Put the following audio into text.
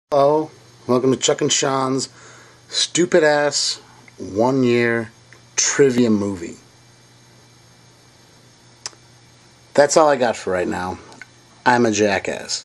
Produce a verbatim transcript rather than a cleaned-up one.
Hello, welcome to Chuck and Sean's stupid ass one year trivia movie. That's all I got for right now. I'm a jackass.